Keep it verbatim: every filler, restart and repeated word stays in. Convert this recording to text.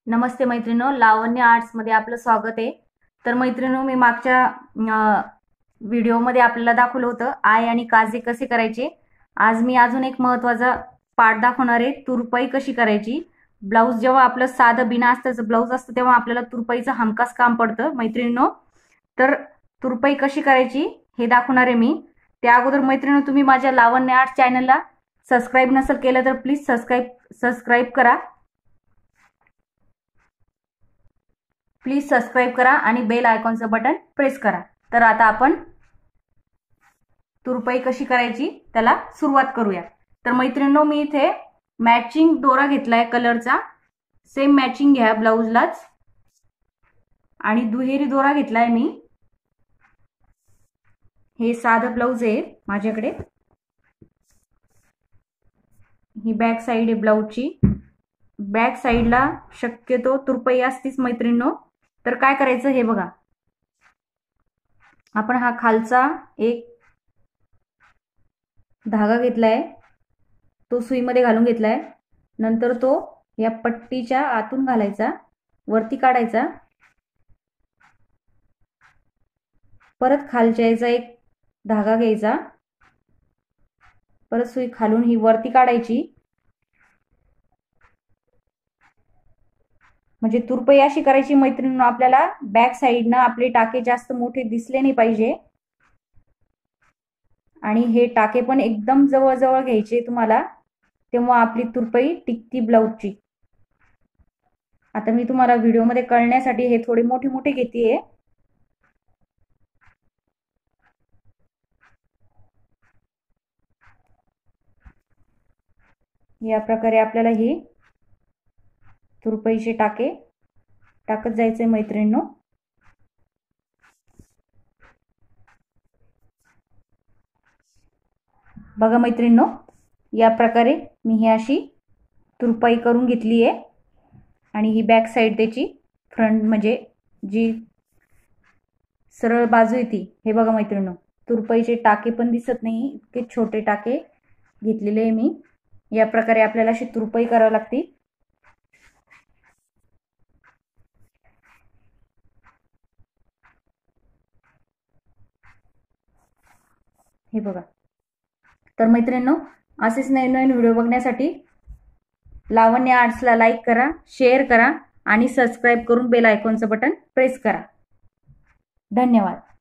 नमस्ते मैत्रिणींनो, लावण्य आर्ट्स मध्ये आपलं स्वागत आहे। तर मैत्रिणींनो, मी मागच्या व्हिडिओमध्ये आपल्याला दाखवलं होतं आय आणि काजे कसे करायचे। आज मी अजून एक महत्त्वाचा पार्ट दाखवणार आहे, तुरपाई कशी करायची। ब्लाउज जेव्हा आपलं साधं बिना अस्ताचं ब्लाउज असतं तेव्हा आपल्याला तुरपाईचं हमखास काम पडतं मैत्रिणींनो। तर तुरपाई कशी करायची हे दाखवणार आहे मी। त्या अगोदर मैत्रिणींनो, तुम्ही माझ्या लावण्य आर्ट्स चॅनलला सबस्क्राइब नसेल केलं तर प्लीज सबस्क्राइब सबस्क्राइब करा प्लीज सबस्क्राइब करा आणि बेल आयकॉनचं बटन प्रेस करा। तर आता आपण तुरपाई कशी करायची त्याला सुरुवात करूया। तर मैत्रिणींनो, मी इथे मॅचिंग दोरा घेतलाय कलरचा, सेम मॅचिंग घ्या ब्लाउजलाच, आणि दुहेरी दोरा घेतलाय मी। हे साधं ब्लाउज आहे माझ्याकडे, ही बॅक साइड आहे ब्लाउजची। बॅक साइडला शक्यतो तुरपाई असतीच मैत्रिणींनो। तर काय करायचं हे बघा, आपण हा खालचा एक धागा घेतलाय, तो सुईमध्ये घालून घेतलाय, नंतर तो या पट्टीच्या आतून घालायचा, वरती काढायचा, परत खालच्या याचा एक धागा घ्यायचा, परत सुई खालून ही वरती काढायची। म्हणजे तुरपाई अशी करायची मैत्रिणींनो, आपल्याला बॅक साइडनं आपले टाके जास्त मोठे दिसले नाही पाहिजे, आणि हे टाके पण एकदम जवळ जवळ घ्यायचे तुम्हाला, तेव्हा आपली तुरपाई टिकती ब्लाउजची। आता मी तुम्हाला व्हिडिओमध्ये कळण्यासाठी हे थोडे मोठे मोठे घेतेय। या प्रकारे आपल्याला ही तुरपाईचे टाके टाकत जायचे मैत्रिणींनो। बघा मैत्रिणींनो, या प्रकारे मी ही अशी तुरपाई करून घेतली आहे, आणि ही बॅक साइड त्याची फ्रंट म्हणजे जी सरळ बाजू आहे ती, हे बघा मैत्रिणींनो, तुरपाईचे टाके पण दिसत नाही इतके छोटे टाके घेतलेले आहे मी। या प्रकारे आपल्याला अशी तुरपाई करावी लागते। हे बघा। तर मैत्रिणींनो, असेच नवीन नवीन व्हिडिओ बघण्यासाठी लावण्य आर्ट्सला लाईक करा, शेअर करा आणि सबस्क्राइब करून बेल आयकॉनचं बटन प्रेस करा। धन्यवाद।